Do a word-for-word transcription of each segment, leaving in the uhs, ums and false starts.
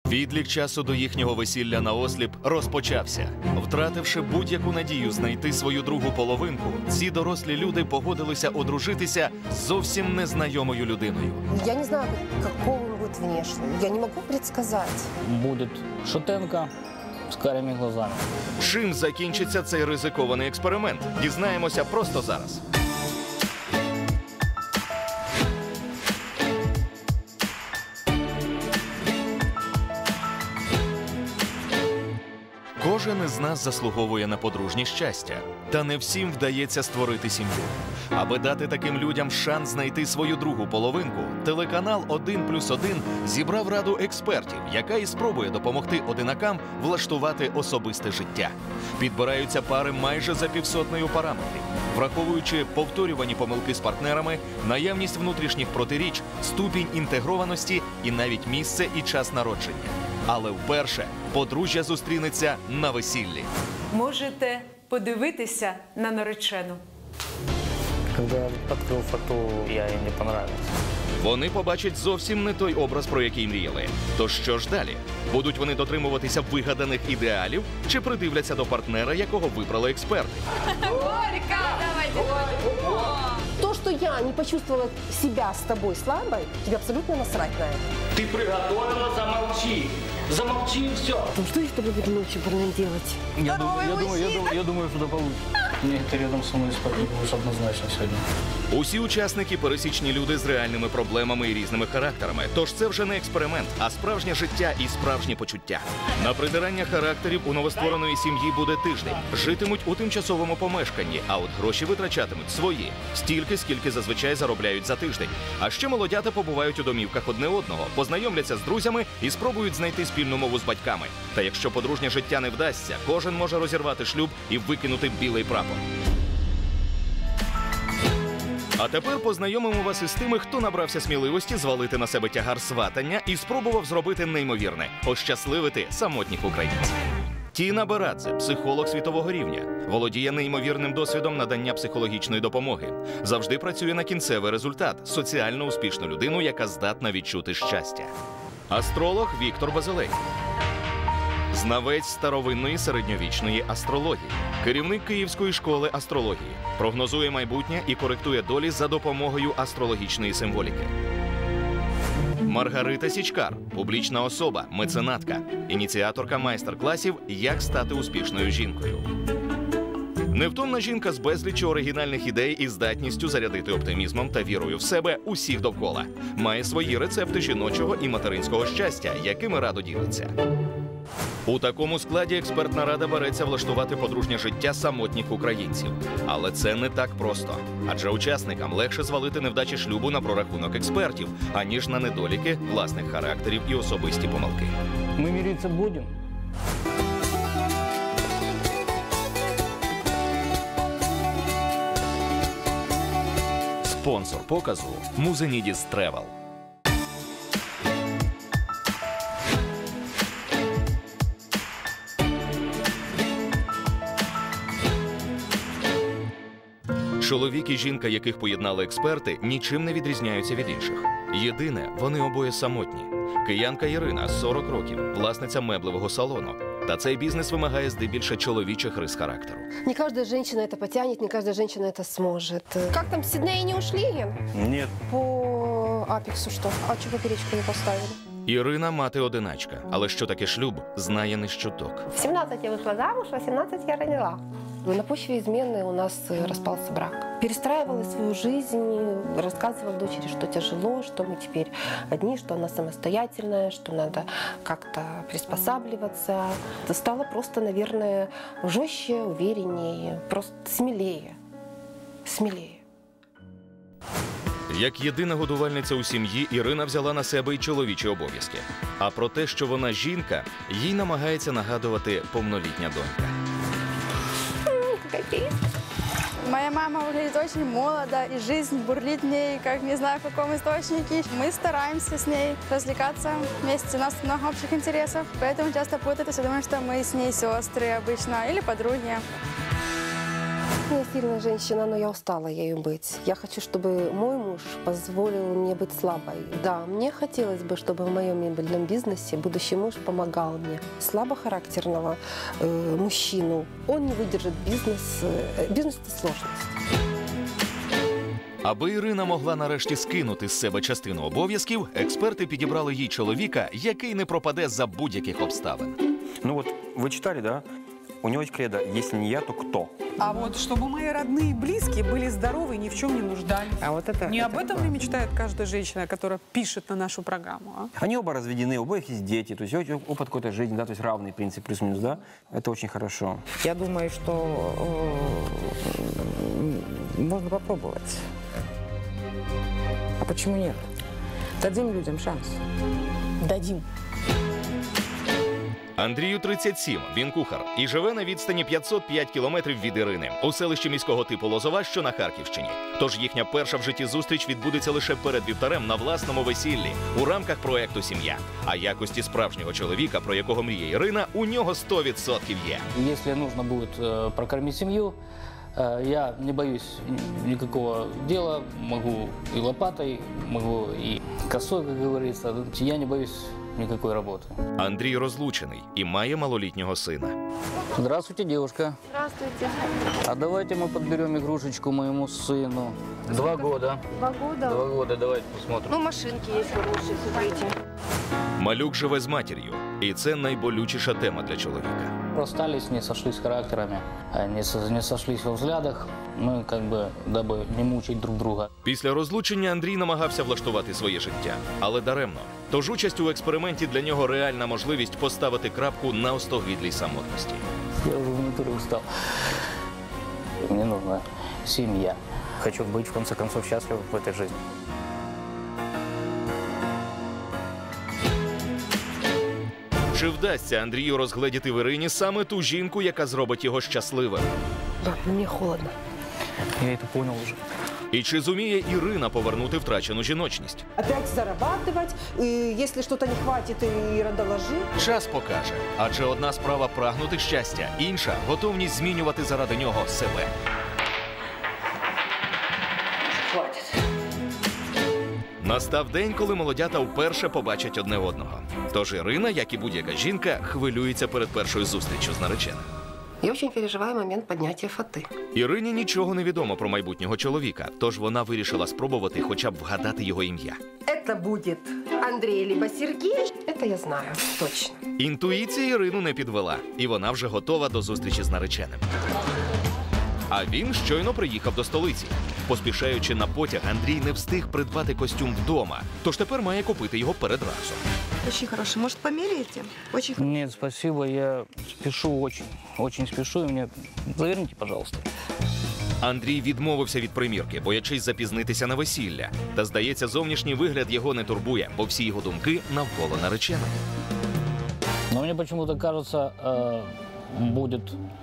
Відлік часу до їхнього весілля наосліп розпочався. Втративши будь-яку надію знайти свою другу половинку, ці дорослі люди погодилися одружитися з зовсім незнайомою людиною. Я не знаю, какого он будет внешне. Я не могу предсказать. Будет шатенка с карими глазами. Чим закінчиться цей ризикований експеримент? Дізнаємося просто зараз. Кожен із нас заслуговує на подружнє щастя. Та не всім вдається створити сім'ю. Аби дати таким людям шанс знайти свою другу половинку, телеканал один плюс один зібрав раду експертів, яка і спробує допомогти одинакам влаштувати особисте життя. Підбираються пари майже за півсотнею параметрів, враховуючи повторювані помилки з партнерами, наявність внутрішніх протиріч, ступінь інтегрованості і навіть місце і час народження. Але вперше подружжя зустрінеться на весіллі. Можете подивитися на наречену. Когда я открыл фото, я ей не понравился. Вони побачать зовсім не той образ, про який мріяли. Тож що ж далі? Будуть вони дотримуватися вигаданих ідеалів чи придивляться до партнера, якого вибрали експерти? То, что я не почувствовала себя с тобой слабой, тебе абсолютно насрать на это. Ты приготовила, замолчи. Замолчи и все. Ну что я с тобой буду ночью больно делать? Я, дум, я, думаю, я, думаю, я думаю, что это получится. Нет, ты рядом со мной спать не будешь однозначно сегодня. Усі учасники – пересічні люди з реальними проблемами і різними характерами. Тож це вже не експеримент, а справжнє життя і справжні почуття. На придирання характерів у новоствореної сім'ї буде тиждень. Житимуть у тимчасовому помешканні, а от гроші витрачатимуть свої. Стільки, скільки зазвичай заробляють за тиждень. А ще молодята побувають у домівках одне одного, познайомляться з друзями і спробують знайти спільну мову з батьками. Та якщо подружнє життя не вдасться, кожен може розірвати шлюб і викинути білий прапор. А тепер познайомимо вас із тими, хто набрався сміливості звалити на себе тягар сватання і спробував зробити неймовірне – ощасливити самотніх українців. Тіна Берадзе – психолог світового рівня. Володіє неймовірним досвідом надання психологічної допомоги. Завжди працює на кінцевий результат – соціально успішну людину, яка здатна відчути щастя. Астролог Віктор Базилей. Знавець старовинної середньовічної астрології. Керівник Київської школи астрології. Прогнозує майбутнє і коректує долі за допомогою астрологічної символіки. Маргарита Січкар. Публічна особа, меценатка. Ініціаторка майстер-класів «Як стати успішною жінкою». Невтомна жінка з безліччю оригінальних ідей і здатністю зарядити оптимізмом та вірою в себе усіх довкола. Має свої рецепти жіночого і материнського щастя, якими радо ділиться. У такому складі експертна рада береться влаштувати подружнє життя самотніх українців. Але це не так просто. Адже учасникам легше звалити невдачі шлюбу на прорахунок експертів, аніж на недоліки власних характерів і особисті помилки. Мы мириться будем? Спонсор показу – Музенідіс Тревел. Чоловік і жінка, яких поєднали експерти, нічим не відрізняються від інших. Єдине, вони обоє самотні. Киянка Ірина, сорок років, власниця меблевого салону. Та цей бізнес вимагає здебільше чоловічих рис характеру. Не каждая женщина это потянет, не каждая женщина это сможет. Как там, с Сиднея не ушли, Ген? Нет. По Апексу что? А что поперечку не поставили? Ірина – мати-одиначка, але що таке шлюб, знає не щоток. В семнадцать я вышла замуж, в восемнадцать я родила. На почве измены у нас распался брак. Перестраивала свою жизнь, рассказывала дочери, что тяжело, что мы теперь одни, что она самостоятельная, что надо как-то приспосабливаться. Стала просто, наверное, жестче, увереннее, просто смелее. Смелее. Як єдина годувальниця у сім'ї, Ірина взяла на себе й чоловічі обов'язки. А про те, що вона жінка, їй намагається нагадувати повнолітня донька. Моя мама выглядит очень молодо, и жизнь бурлит в ней, как не знаю в каком источнике. Мы стараемся с ней развлекаться вместе, у нас много общих интересов, поэтому часто путают и все думают, что мы с ней сестры обычно или подруги. Я сильная женщина, но я устала ею быть. Я хочу, чтобы мой муж позволил мне быть слабой. Да, мне хотелось бы, чтобы в моем мебельном бизнесе будущий муж помогал мне. Слабохарактерного э, мужчину, он не выдержит бизнес. Э, бизнес – это сложность. Аби Ірина могла нарешті скинути з себе частину обов'язків, експерти підібрали їй чоловіка, який не пропаде за будь-яких обставин. Ну вот, вы читали, да? У него есть кредо «Если не я, то кто?». А вот чтобы мои родные и близкие были здоровы и ни в чем не нуждались. А вот это, не это об этом классно. ли мечтает каждая женщина, которая пишет на нашу программу? А? Они оба разведены, у обоих есть дети, то есть опыт какой-то жизни, да, то есть равный принцип плюс-минус, да? Это очень хорошо. Я думаю, что э, можно попробовать. А почему нет? Дадим людям шанс. Дадим. Андрію тридцять сім, він кухар і живе на відстані п'ятсот п'ять кілометрів від Ірини у селищі міського типу Лозова, що на Харківщині. Тож їхня перша в житті зустріч відбудеться лише перед вівтарем на власному весіллі у рамках проекту «Сім'я». А якості справжнього чоловіка, про якого мріє Ірина, у нього сто відсотків є. Если нужно будет э, прокормить семью, э, я не боюсь никакого дела, могу и лопатой, могу и косой, как говорится, я не боюсь никакой работы. Андрій розлучений і має малолітнього сина. Здравствуйте, девушка. Здравствуйте. А давайте мы подберем игрушечку моему сыну. Два года. Два года. Два года, давайте посмотрим. Ну, машинки есть хорошие, смотрите. Малюк живе з матір'ю, і це найболючіша тема для чоловіка. Расстались, не сошлись характерами, э, не, со- не сошлись во взглядах. Мы как бы, дабы не мучить друг друга. Після розлучення Андрій намагався влаштувати своє життя, але даремно. Тож участь у експерименті для нього реальна можливість поставити крапку на остогидлій самотності. Я уже внутри устал. Мне нужна семья. Хочу быть, в конце концов, счастлив в этой жизни. Чи вдасться Андрію розгледіти в Ірині саме ту жінку, яка зробить його щасливим? Да, мне холодно. Я это понял уже. І чи зуміє Ірина повернути втрачену жіночність? Опять зарабатывать, и если что-то не хватит, Ира, доложи. Час покаже. Адже одна справа прагнути щастя, інша – готовність змінювати заради нього себе. Настав день, коли молодята вперше побачать одне одного. Тож Ірина, як і будь-яка жінка, хвилюється перед першою зустрічю з нареченим. Я очень переживаю момент поднятия фаты. Ірині нічого не відомо про майбутнього чоловіка, тож вона вирішила спробувати хоча б вгадати його ім'я. Это будет Андрей либо Сергей. Это я знаю, точно. Інтуїція Ірину не підвела, і вона вже готова до зустрічі з нареченим. А він щойно приїхав до столиці. Поспішаючи на потяг, Андрій не встиг придбати костюм вдома, тож тепер має купити його перед разом. Очень хороший. Может, померяете? Очень хороший. Нет, спасибо, я спешу очень. Очень спешу, и мне заверните, пожалуйста. Андрій відмовився від примірки, боячись запізнитися на весілля. Та, здається, зовнішній вигляд його не турбує, бо всі його думки навколо нареченої. Но мне почему-то кажется, э, будет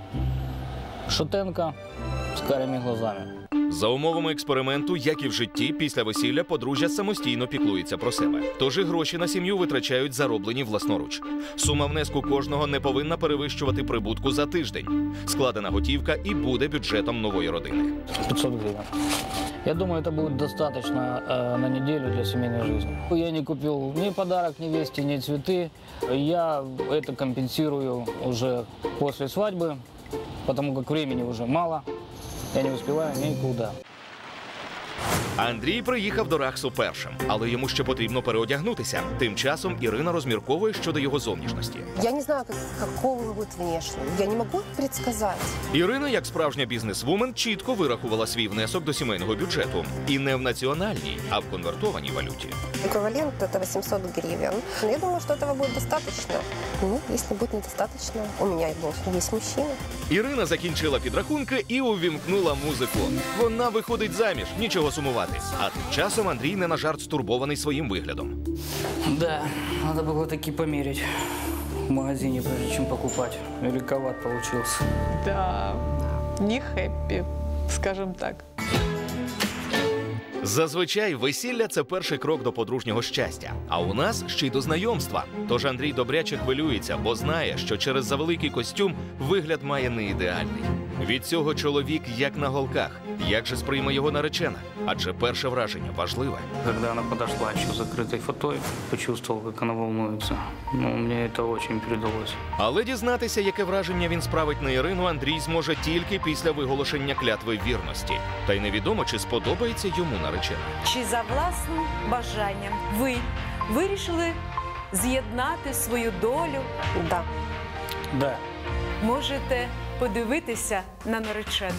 шатенка с карими глазами. За умовами експерименту, як і в житті, після весілля подружжя самостійно піклується про себе. Тож і гроші на сім'ю витрачають зароблені власноруч. Сума внеску кожного не повинна перевищувати прибутку за тиждень. Складена готівка і буде бюджетом нової родини. пятьсот гривен. Я думаю, это будет достаточно э, на неделю для семейной жизни. Я не купил ни подарок невесте, ни цветы. Я это компенсирую уже после свадьбы, потому как времени уже мало. Я не успеваю никуда. Андрій приїхав до Рахсу першим, але йому ще потрібно переодягнутися. Тим часом Ірина розмірковує щодо його зовнішності. Я не знаю, как, какого он будет внешне. Я не могу предсказать. Ірина, як справжня бізнесвумен, чітко вирахувала свій внесок до сімейного бюджету. І не в національній, а в конвертованій валюті. Эквивалент – это восемьсот гривен. Но я думаю, что этого будет достаточно. Ну, если будет недостаточно, у меня есть мужчина. Ірина закінчила підрахунки і увімкнула музику. Вона виходить заміж, нічого сумувати. А тим часом Андрій не на жарт стурбований своїм виглядом. Да, надо было таки померить в магазине, прежде чем покупать. Великоват получился. Да, не хэппи, скажем так. Зазвичай весілля – це перший крок до подружнього щастя. А у нас ще й до знайомства. Тож Андрій добряче хвилюється, бо знає, що через завеликий костюм вигляд має не ідеальний. Від цього чоловік як на голках. Як же сприйме його наречена? Адже перше враження важливе. Когда она подошла еще с закрытой фатой, почувствовал, как она волнуется. Ну, мне это очень передалось. Але дізнатися, яке враження він справить на Ірину, Андрій зможе тільки після виголошення клятви вірності. Та й невідомо, чи сподобається йому наречена. Чи за власним бажанням ви вирішили з'єднати свою долю? Да. Да. Можете подивитися на наречену.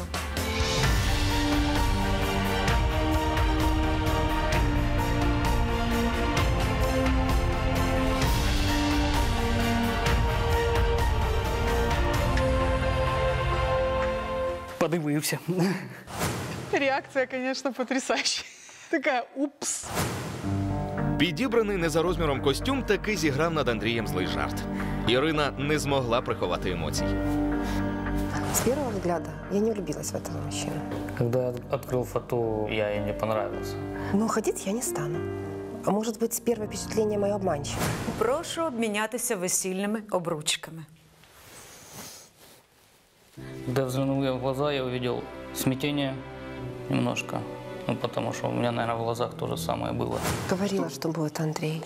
Подивився. Реакция, конечно, потрясающая. Такая, упс. Підібраний не за розміром костюм таки зіграв над Андрієм злий жарт. Ірина не змогла приховати емоцій. С первого взгляда я не влюбилась в этого мужчину. Когда я открыл фото, я ей не понравился. Но ходить я не стану. А может быть, первое впечатление мое обманщиво. Прошу обмінятися весільними обручками. Когда взглянул я в глаза, я увидел смятение немножко. Ну, потому что у меня, наверное, в глазах то же самое было. Говорила, что будет Андрей.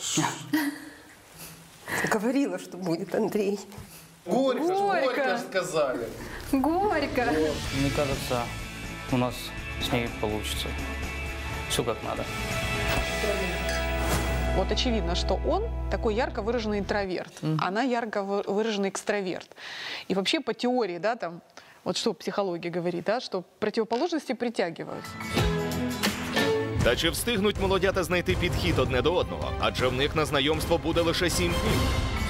Говорила, что будет Андрей. Горько, горько сказали. Горько. Мне кажется, у нас с ней получится. Все как надо. Вот очевидно, что он такой ярко выраженный интроверт, mm-hmm. она ярко выраженный экстраверт. И вообще по теории, да, там, вот что психология говорит, да, что противоположности притягиваются. Та чи встигнуть молодята знайти підхід одне до одного? Адже в них на знайомство буде лише сім днів.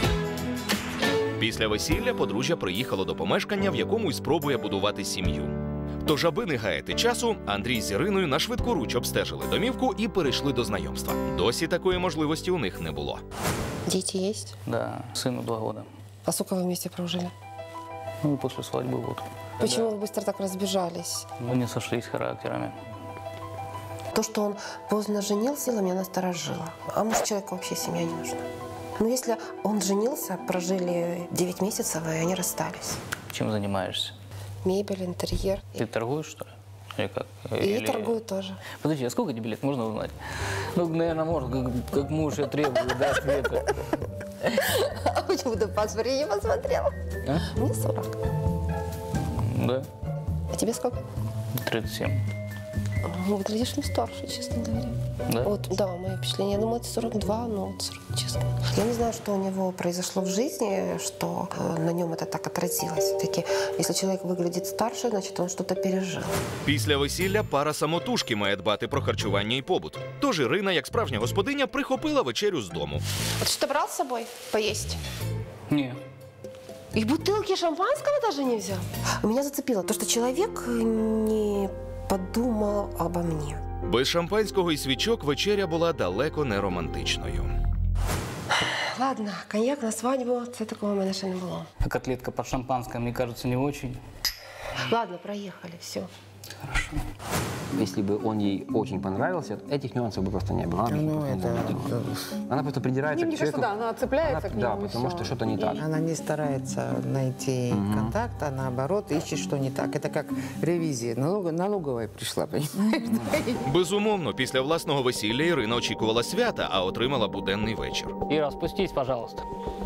Після весілля подружжя приїхало до помешкання, в якому й спробує будувати сім'ю. Тож, аби не гаяти часу, Андрій з Іриною на швидкоруч обстежили домівку і перейшли до знайомства. Досі такої можливості у них не було. Дети есть? Да, сыну два года. А сколько вы вместе прожили? Ну, после свадьбы вот. Почему вы быстро так разбежались? Мы не сошлись характерами. То, что он поздно женился, меня насторожило. А может, человеку вообще семья не нужна? Но если он женился, прожили девять месяцев, и они расстались. Чем занимаешься? Мебель, интерьер. Ты торгуешь, что ли? Или как? И Или... торгую тоже. Подожди, а сколько тебе лет, можно узнать? Ну, наверное, можно, как, как муж я требую, да, ответа. А почему ты в паспорте не посмотрела? А? Мне сорок. Да. А тебе сколько? тридцать семь. Ну, вот видишь, не старше, честно говоря. Да? Вот, да, мое впечатление. Я думаю, это сорок два, но вот сорок, честно. Я не знаю, что у него произошло в жизни, что э, на нем это так отразилось. Все-таки, если человек выглядит старше, значит, он что-то пережил. Після весілля пара самотужки має дбати про харчування і побут. Тож Ірина, як справжня господиня, прихопила вечерю з дому. Вот что брал с собой поесть? Не. И бутылки шампанского даже не взял? Меня зацепило то, что человек не подумал обо мне. Без шампанського і свічок вечеря була далеко не романтичною. Ладно, коньяк на свадьбу, це такого в мене ще не було. А котлетка под шампанское, мне кажется, не очень. Ладно, проехали, все. Хорошо. Если бы он ей очень понравился, этих нюансов бы просто не было. Она, Ну, просто, это... она просто придирается Мне к кажется, человеку. да, она цепляется Она- к Да, нему, и потому всё. что что-то не так. Она не старается найти контакт, а наоборот ищет, что не так. Это как ревизия. Налог... Налоговая пришла, понимаешь? Безумовно, після власного весілля Ірина очікувала свята, а отримала буденний вечір. Ира, спустись, пожалуйста.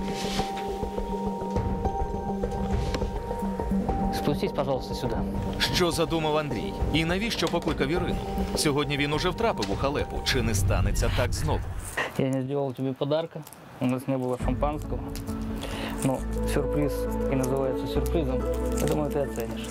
Спустись, пожалуйста, сюда. Що задумав Андрій? І навіщо покликав Ірину? Сьогодні він уже втрапив у халепу. Чи не станеться так знову? Я не сделал тебе подарка, у нас не было шампанского. Но сюрприз и называется сюрпризом. Я думаю, ты оценишь.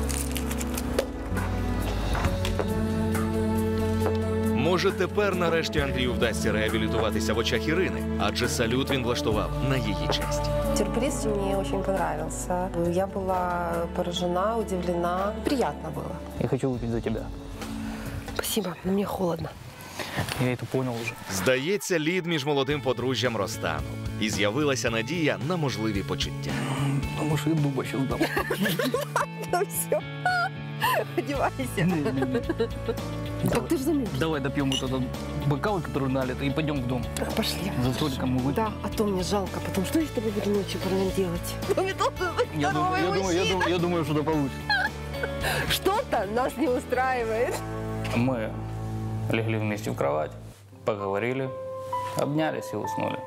Може, тепер нарешті Андрію вдасться реабілітуватися в очах Ірини, адже салют він влаштував на її честь. Сюрприз мне очень понравился. Я была поражена, удивлена. Приятно было. Я хочу выпить за тебя. Спасибо, но мне холодно. Я это понял уже. Здається, лід між молодим подружжям розтанув. І з'явилася надія на можливі почуття. Потому что я дуба сейчас дам. Ну все. Одевайся. Так ты же заметил. Давай допьем вот этот бокал, который налит, и пойдем в дом. Пошли. За столиком мы выпьем. Да, а то мне жалко, потому что я с тобой буду ночью парнем делать. Я думаю, я, думаю, я, думаю, я думаю, что-то получится. Что-то нас не устраивает. Мы легли вместе в кровать, поговорили, обнялись и уснули.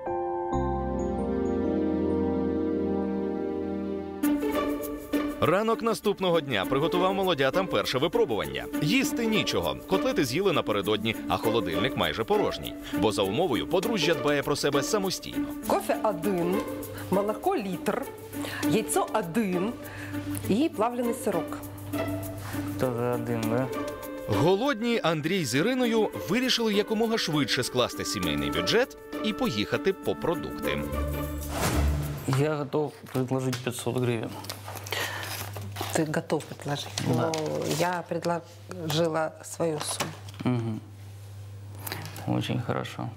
Ранок наступного дня приготував молодятам перше випробування. Їсти нічого. Котлети з'їли напередодні, а холодильник майже порожній. Бо за умовою подружжя дбає про себе самостійно. Кофе один, молоко литр, яйцо один и плавленый сырок. Тоже один, да? Голодні Андрій з Іриною вирішили якомога швидше скласти сімейний бюджет і поїхати по продукти. Я готов предложить пятьсот гривен. Ты готов предложить, Да. но я предложила свою сумму. Угу. Очень хорошо.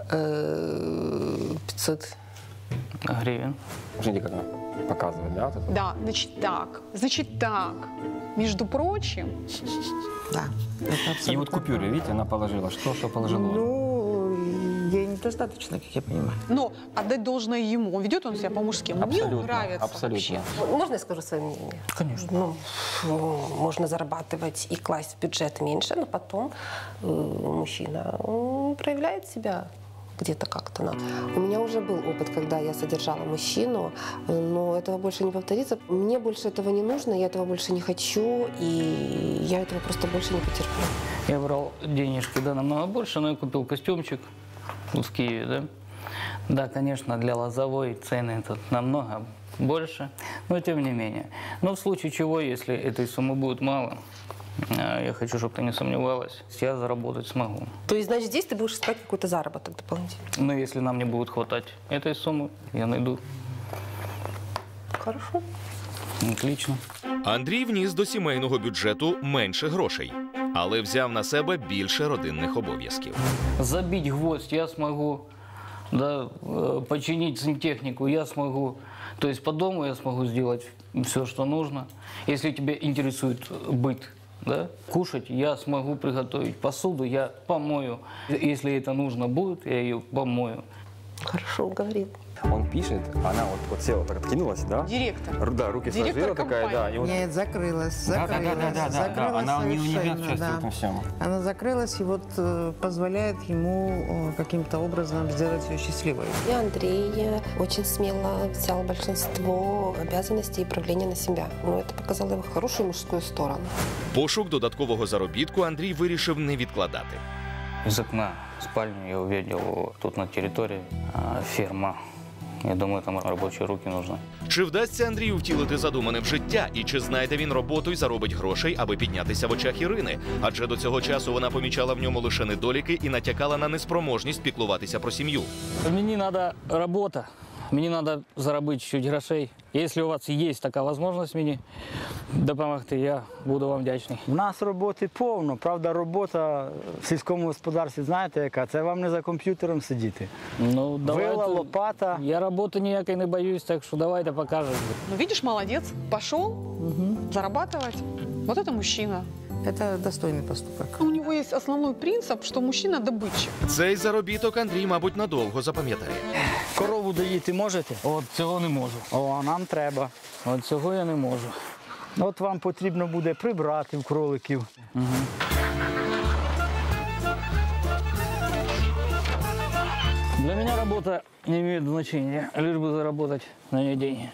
Э, пятьсот Гривен. Смотрите, как она показывает, да? вот это? Да, значит так. Значит так. Между прочим, Да. И вот купюры, видите, она положила. Что, что положила? Ну, ей недостаточно, как я понимаю. но отдать должное ему. Ведет он себя по-мужски. Мне Абсолютно, нравится абсолютно. вообще. Можно я скажу свое мнение? Конечно. Ну, ну, можно зарабатывать и класть в бюджет меньше, но потом э, мужчина э, проявляет себя где-то как-то. На. У меня уже был опыт, когда я содержала мужчину, э, но этого больше не повторится. Мне больше этого не нужно, я этого больше не хочу, и я этого просто больше не потерплю. Я брал денежки, да, намного больше, но я купил костюмчик вот в Киеве, да. Да, конечно, для Лозовой цены тут намного больше, но тем не менее. Но в случае чего, если этой суммы будет мало, э, я хочу, чтобы ты не сомневалась, я заработать смогу. То есть, значит, здесь ты будешь искать какой-то заработок дополнительный? Но если нам не будет хватать этой суммы, я найду. Хорошо. Отлично. Андрій вніс до сімейного бюджету менше грошей, але взяв на себе більше родинних обов'язків. Забить гвоздь я смогу, да, э, починить сантехнику я смогу. То есть по дому я смогу сделать все, что нужно. Если тебя интересует быт, да, кушать я смогу приготовить. Посуду я помою. Если это нужно будет, я ее помою. Хорошо, говорил. Он пишет, она вот, вот села, так откинулась, да? Директор. Ру- Да, руки Директор сложила такая, да. компании. И вот... Нет, закрылась, Да, да, закрылась. да, да, да, да, закрылась она не, не совершенно, берет участие да. в этом всем. Она закрылась и вот э, позволяет ему э, каким-то образом сделать ее счастливой. И Андрей очень смело взял большинство обязанностей и правления на себя. Но это показало его хорошую мужскую сторону. Пошук додаткового заробітку Андрій вирішив не відкладати. Из окна в спальню я увидел тут на территории а, ферма. Я думаю, там рабочие руки нужны. Чи вдасться Андрію втілити задумане в життя? І чи знайде він роботу і заробить грошей, аби піднятися в очах Ірини? Адже до цього часу вона помічала в ньому лише недоліки і натякала на неспроможність піклуватися про сім'ю. Мне надо работа, мне надо заработать чуть грошей. Если у вас есть такая возможность мені допомогти, я буду вам вдячний. У нас роботи повно. Правда, робота в сільському господарстві, знаєте яка? Це вам не за комп'ютером сидіти. Ну, давайте. Вила, лопата. Я роботи ніякої не боюсь, так що давайте покажемо. Ну, видишь, молодец. Пошел зарабатывать. Вот это мужчина. Это достойный поступок. У него есть основной принцип, что мужчина добытчик. Цей заробіток Андрій, мабуть, надовго запам'ятає. Корову доїти можете? От цього не можу. О, нам треба. От цього я не можу. От вам потрібно буде прибрати в кроликів. Угу. Для меня работа не имеет значения, лишь бы заработать на ней деньги.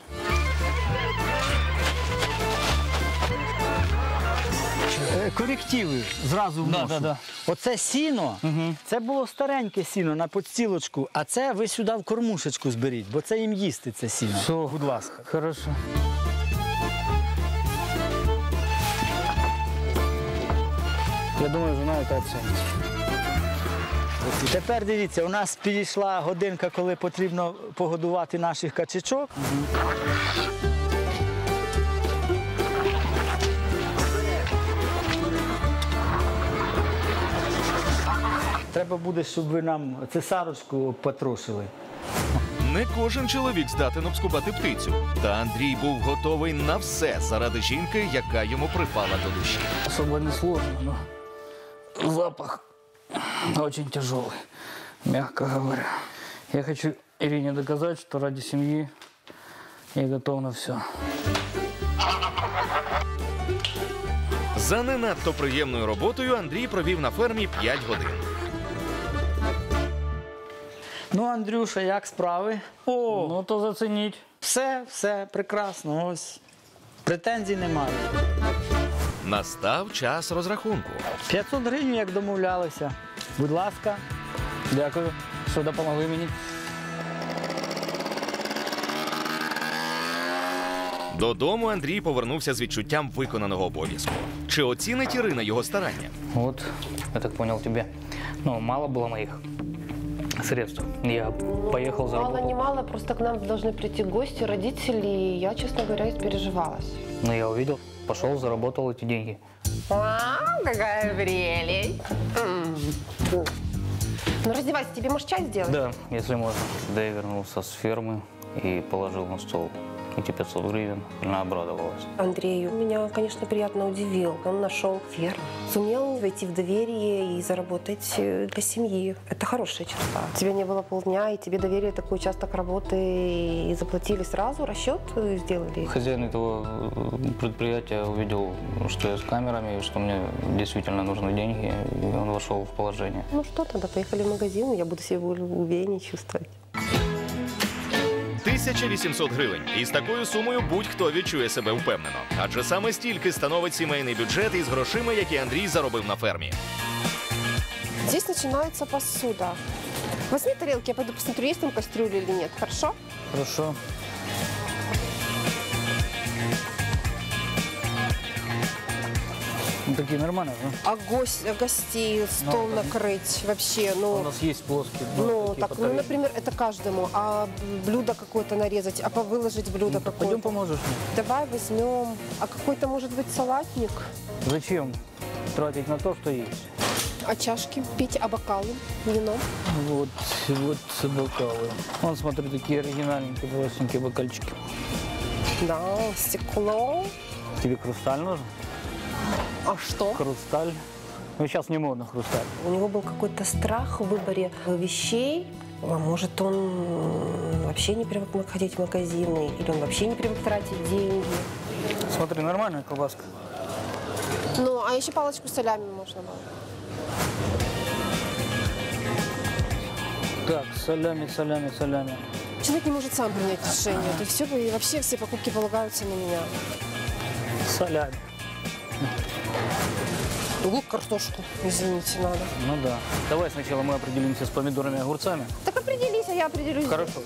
Е, Корективи зразу вношу. Да, да, да. Оце сіно, це було стареньке сіно на подстілочку, а це ви сюди в кормушечку зберіть, бо це їм їсти це сіно. Все. Будь ласка. Хорошо. Я думаю, жена это оценит. Тепер дивіться, у нас підійшла годинка, коли потрібно погодувати наших качечок. Треба буде, щоб ви нам цесарочку потрошили. Не кожен чоловік здатен обскубати птицю. Та Андрій був готовий на все заради жінки, яка йому припала до душі. Особо не сложно, но запах очень тяжелый, мягко говоря. Я хочу Ирине доказать, что ради семьи я готов на все. За не надто приємною роботою Андрій провів на фермі п'ять годин. Ну, Андрюша, як справи? О, Ну то заценіть. все, все, прекрасно, ось. Претензій немає. Настав час розрахунку. п'ятсот гривень, як домовлялися. Будь ласка. Дякую, що допомогли мені. Додому Андрій повернувся з відчуттям виконаного обов'язку. Чи оцінить Ірина його старання? Вот, я так понял, тебе, ну, мало было моих средств. Я поехал, заработал. Мало не мало, просто к нам должны прийти гости, родители, и я, честно говоря, испереживалась. Ну, я увидел, пошел, заработал эти деньги. Вау, какая прелесть! Ну, раздевайся, тебе, может, чай сделать? Да, если можно. Да, я вернулся с фермы и положил на стол эти пятьсот гривен. Она обрадовалась. Андрей меня, конечно, приятно удивил. Он нашел ферму, сумел войти в доверие и заработать для семьи. Это хорошая черта. У тебя не было полдня, и тебе доверили такой участок работы, и заплатили сразу, расчет сделали. Хозяин этого предприятия увидел, что я с камерами, что мне действительно нужны деньги, и он вошел в положение. Ну что тогда, поехали в магазин, я буду себя увереннее чувствовать. тисяча вісімсот гривень. І з такою сумою будь-хто відчує себе впевнено. Адже саме стільки становить сімейний бюджет із грошима, які Андрій заробив на фермі. Здесь начинается посуда. Возьми тарелки, я пойду посмотрю, есть там кастрюля или нет, хорошо? Хорошо. Ну, такие нормальные, да? А, гость, а гостей, стол Ну, накрыть вообще, ну... У нас есть плоские. Ну, так, ну, например, это каждому. А блюдо какое-то нарезать, а выложить блюдо Ну, какое-то. пойдем поможешь мне. Давай возьмем. А какой-то, может быть, салатник? Зачем тратить на то, что есть? А чашки пить, а бокалы, вино? Вот, вот бокалы. Вон, смотри, такие оригинальненькие, простенькие бокальчики. Да, стекло. Тебе хрусталь нужен? А что? Хрусталь. Ну, сейчас не модно хрусталь. У него был какой-то страх в выборе вещей. А может, он вообще не привык ходить в магазины, или он вообще не привык тратить деньги. Смотри, нормальная колбаска. Ну, а еще палочку с солями можно было. Так, солями, солями, солями. Человек не может сам принять решение. То есть все, и вообще все покупки полагаются на меня. Солями. Лук, картошку, извините, надо. Ну да. Давай сначала мы определимся с помидорами и огурцами. Так определись, а я определюсь. Хорошо.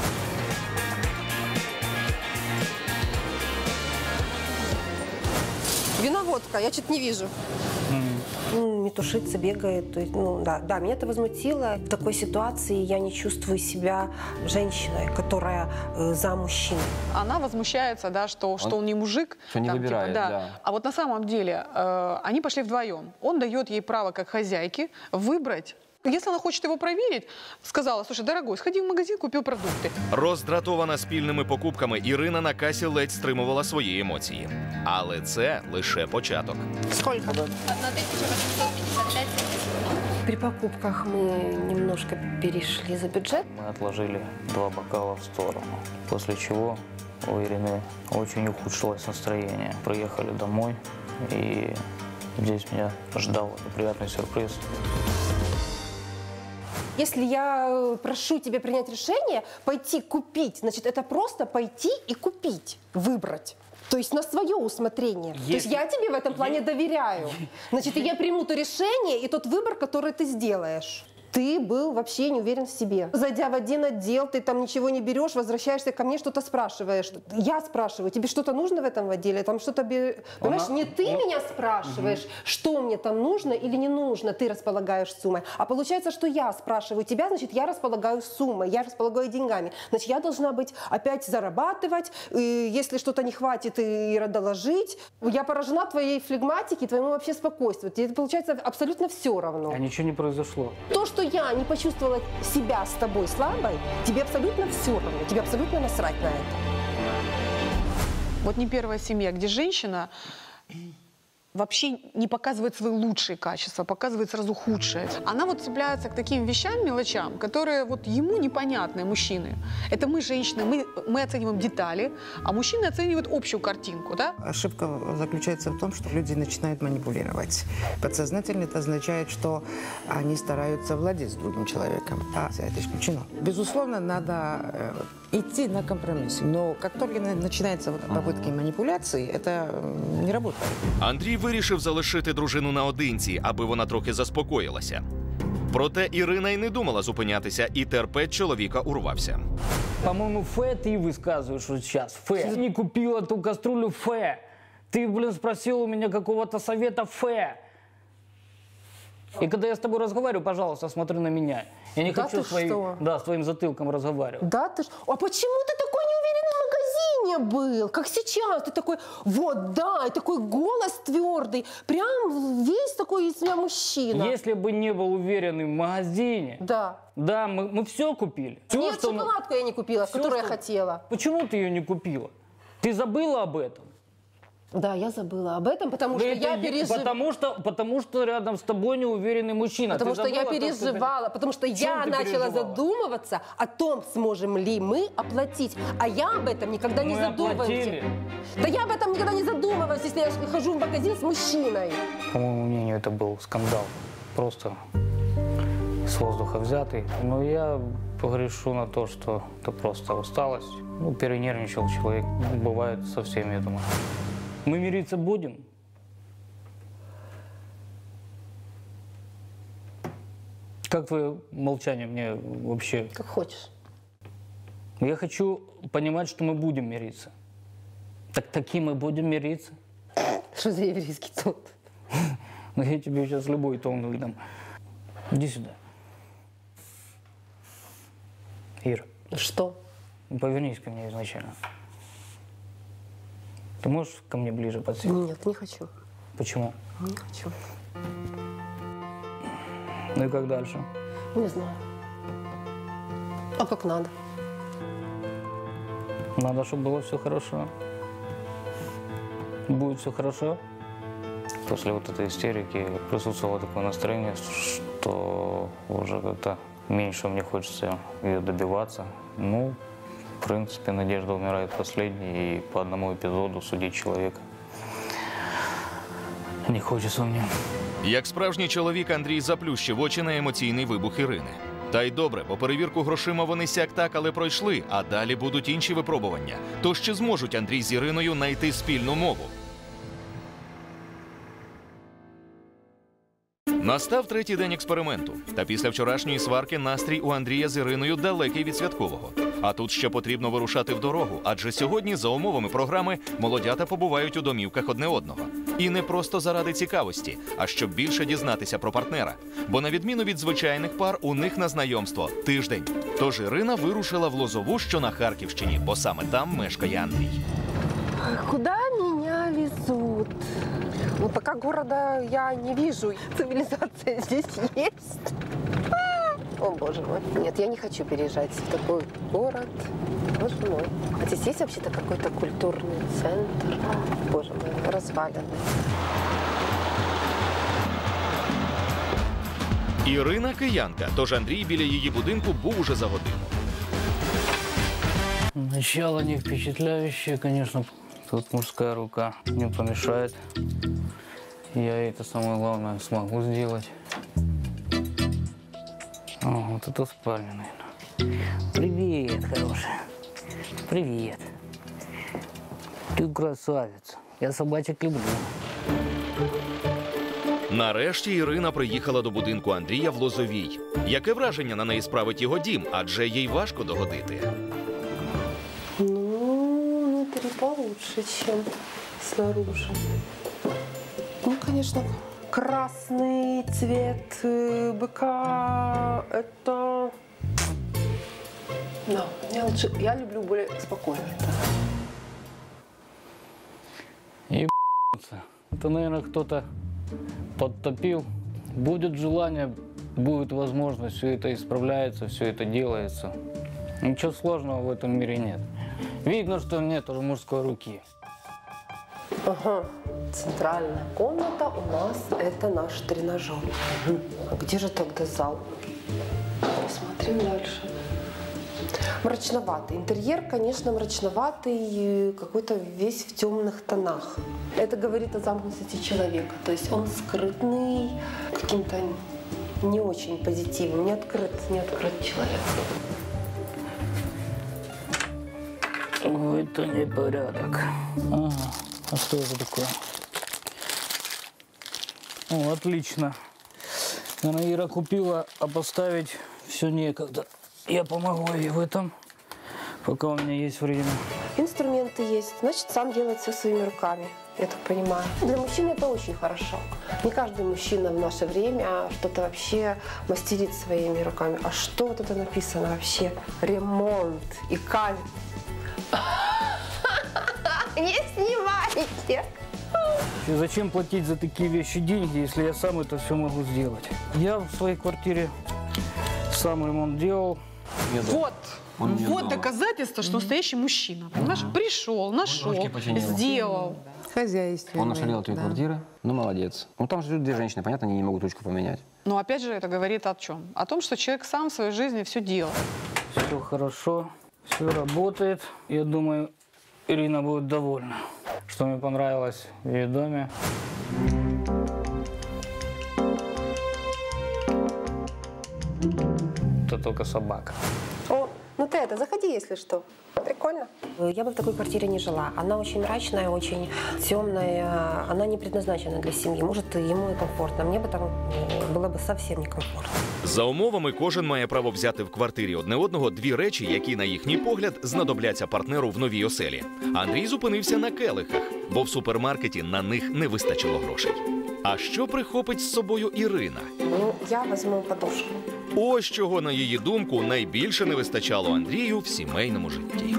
Виноводка, я что-то не вижу. Ну, не тушится, бегает. То есть, ну, да, да, меня это возмутило. В такой ситуации я не чувствую себя женщиной, которая э, за мужчину. Она возмущается, да, что, он, что он не мужик. Что не там, выбирает, типа, да. да. А вот на самом деле э, они пошли вдвоем. Он дает ей право, как хозяйке, выбрать. Если она хочет его проверить, сказала: слушай, дорогой, сходи в магазин, купил продукты. Роздратована спільними покупками, Ірина на касі ледь стримувала свої емоції. Але це лише початок. Сколько? одна тысяча восемьсот пятьдесят пять. При покупках мы немножко перешли за бюджет. Мы отложили два бокала в сторону, после чего у Ирины очень ухудшилось настроение. Приехали домой, и здесь меня ждал неприятный сюрприз. Если я прошу тебя принять решение, пойти купить, значит, это просто пойти и купить, выбрать. То есть на свое усмотрение. Если... То есть я тебе в этом плане доверяю. Значит, я приму то решение и тот выбор, который ты сделаешь. Ты был вообще не уверен в себе. Зайдя в один отдел, ты там ничего не берешь, возвращаешься ко мне, что-то спрашиваешь. Я спрашиваю, тебе что-то нужно в этом отделе? Там что-то... Понимаешь, Она... не ты Он... меня спрашиваешь, угу. что мне там нужно или не нужно, ты располагаешь суммой. А получается, что я спрашиваю тебя, значит, я располагаю суммой, я располагаю деньгами. Значит, я должна быть опять зарабатывать, и если что-то не хватит, и доложить. Я поражена твоей флегматике, твоему вообще спокойствию. Тебе получается абсолютно все равно. А ничего не произошло. То, что я не почувствовала себя с тобой слабой, тебе абсолютно все равно, тебе абсолютно насрать на это. Вот не первая семья, где женщина вообще не показывает свои лучшие качества, показывает сразу худшие. Она вот цепляется к таким вещам, мелочам, которые вот ему непонятны, мужчины. Это мы, женщины, мы, мы оцениваем детали, а мужчины оценивают общую картинку, да? Ошибка заключается в том, что люди начинают манипулировать. Подсознательно это означает, что они стараются владеть другим человеком. А это исключено. Безусловно, надо э, идти на компромисс. Но как только начинается вот попытки манипуляции, это не работает. Андрій вирішив залишити дружину наодинці, аби вона трохи заспокоїлася. Проте Ірина й не думала зупинятися, і терпець чоловіка урвався. По-моему, фе ты высказываешь вот сейчас. Фе. Не купила ту кастрюлю, фе. Ты, блин, спросил у меня какого-то совета, фе. И когда я с тобой разговариваю, пожалуйста, смотри на меня. Я не да хочу свои, да, с твоим затылком разговаривать. Да ты ж... А почему ты такой неуверенный в магазине был? Как сейчас? Ты такой, вот, да, и такой голос твердый. Прям весь такой из себя мужчина. Если бы не был уверенный в магазине, да, да мы, мы все купили. Все, Нет, что шоколадку мы... я не купила, все, которую что... я хотела. Почему ты ее не купила? Ты забыла об этом? Да, я забыла об этом, потому Но что это я переживала. Потому что, потому что рядом с тобой неуверенный мужчина. Потому ты что я забыла, переживала, что... потому что я начала задумываться о том, сможем ли мы оплатить. А я об этом никогда мы не задумывалась. Оплатили. Да я об этом никогда не задумывалась, если я хожу в магазин с мужчиной. По моему мнению, это был скандал. Просто с воздуха взятый. Но я погрешу на то, что это просто усталость. Ну, перенервничал человек. Ну, бывает со всеми, я думаю. Мы мириться будем? Как твое молчание мне вообще? Как хочешь. Я хочу понимать, что мы будем мириться. Так таки мы будем мириться. Что за еврейский тон? Ну я тебе сейчас любой тон выдам. Иди сюда. Ира. Что? Повернись ко мне изначально. Ты можешь ко мне ближе подсесть? Нет, не хочу. Почему? Не хочу. Ну и как дальше? Не знаю. А как надо? Надо, чтобы было все хорошо. Будет все хорошо. После вот этой истерики присутствовало такое настроение, что уже как-то меньше мне хочется ее добиваться. Ну, в принципе, надежда умирает последней, и по одному эпизоду судить человека не хочеться мне. Як справжній чоловік, Андрій заплющив очі на емоційний вибух Ірини. Та й добре, бо перевірку грошима вони сяк-так, але пройшли, а далі будуть інші випробування. Тож чи зможуть Андрій з Іриною знайти спільну мову? Настав третій день експерименту. Та після вчорашньої сварки настрій у Андрія з Іриною далекий від святкового. А тут ще потрібно вирушати в дорогу, адже сьогодні, за умовами програми, молодята побувають у домівках одне одного. І не просто заради цікавості, а щоб більше дізнатися про партнера. Бо на відміну від звичайних пар, у них на знайомство тиждень. Тож Ірина вирушила в Лозову, що на Харківщині, бо саме там мешкає Андрій. Куда меня везут? Ну, пока города я не вижу. Цивилизация здесь есть. О, боже мой. Нет, я не хочу переезжать в такой город. Боже мой. А здесь есть вообще-то какой-то культурный центр? Боже мой, разваленный. Ірина киянка, тож Андрій біля її будинку був уже за годину. Начало не впечатляющее, конечно. Тут мужская рука не помешает. Я это самое главное смогу сделать. О, вот это спальня, наверное. Привет, хорошая. Привет. Ты красавица. Я собачек люблю. Нарешті Ірина приїхала до будинку Андрія в Лозовій. Яке враження на неї справить його дім, адже їй важко догодити. Ну, внутри получше, чем снаружи. Ну, конечно, красный цвет быка – это… Да, я, лучше, я люблю более спокойно. Ебаться. Это, наверное, кто-то подтопил. Будет желание, будет возможность, все это исправляется, все это делается. Ничего сложного в этом мире нет. Видно, что нет уже мужской руки. Ага. Центральная комната у нас – это наш тренажер. А где же тогда зал? Посмотрим дальше. Мрачноватый. Интерьер, конечно, мрачноватый, какой-то весь в темных тонах. Это говорит о замкнутости человека. То есть он скрытный, каким-то не очень позитивным, не открыт, не открыт человек. Ой, это непорядок. Ага. А что это такое? О, отлично. Наверное, Ира купила, а поставить все некогда. Я помогу ей в этом, пока у меня есть время. Инструменты есть, значит, сам делает все своими руками, я так понимаю. Для мужчины это очень хорошо. Не каждый мужчина в наше время что-то вообще мастерит своими руками. А что вот это написано вообще? Ремонт и каль. Не снимайте! И зачем платить за такие вещи деньги, если я сам это все могу сделать? Я в своей квартире сам ремонт делал. Вот, вот доказательство, что настоящий мужчина. Понимаешь, пришел, нашел, сделал. Хозяйственный. Он нашалил твои да. квартиры, ну молодец. Ну там живут две женщины, понятно, они не могут ручку поменять. Но опять же это говорит о чем? О том, что человек сам в своей жизни все делает. Все хорошо, все работает. Я думаю, Ирина будет довольна. Что мне понравилось в ее доме. Это только собака. О, ну ты это, заходи, если что. Прикольно. Я бы в такой квартире не жила. Она очень мрачная, очень темная. Она не предназначена для семьи. Может, ему и комфортно. Мне бы там было бы совсем некомфортно. За умовами, кожен має право взяти в квартирі одне одного дві речі, які, на їхній погляд, знадобляться партнеру в новій оселі. Андрій зупинився на келихах, бо в супермаркеті на них не вистачило грошей. А що прихопить з собою Ірина? Ну, я візьму подушку. Ось чого, на її думку, найбільше не вистачало Андрію в сімейному житті.